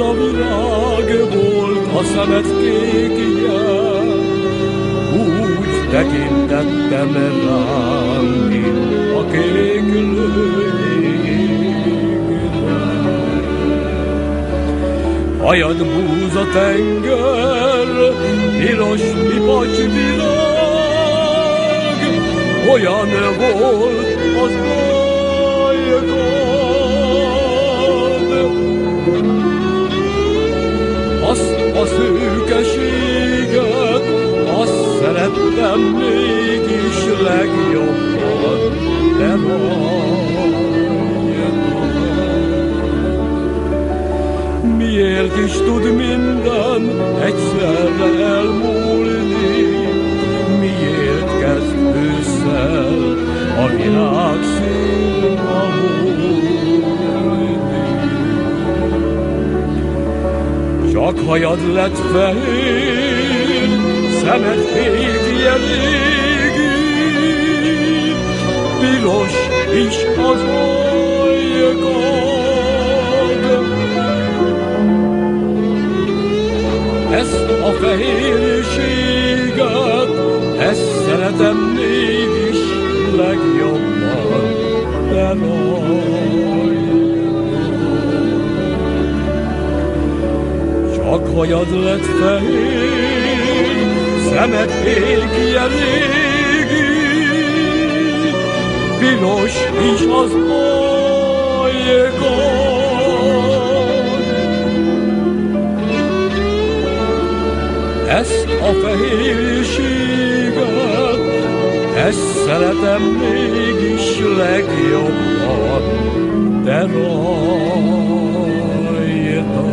tiszta virág volt a szemed kékje, úgy tekintettem rám, mint a kéklő égre. Hajad búza tenger, piros pipacsvirág, olyan volt az ajkad. Azt a szőkeséget, azt szerettem mégis legjobban, de miért is tud minden egyszerre elmúlni? Miért kezd ősszel a világ színre hullani? Csak hajad lett fehér, szemed fékje régi, piros is az ajkad. Ezt a fehérséget, ezt szeretem mégis legjobban, de rajtad. Csak hajad lett fehér, szemed fékje régi, piros is az ajkad. Ezt a fehérséget, ezt szeretem mégis legjobban, de rajtad.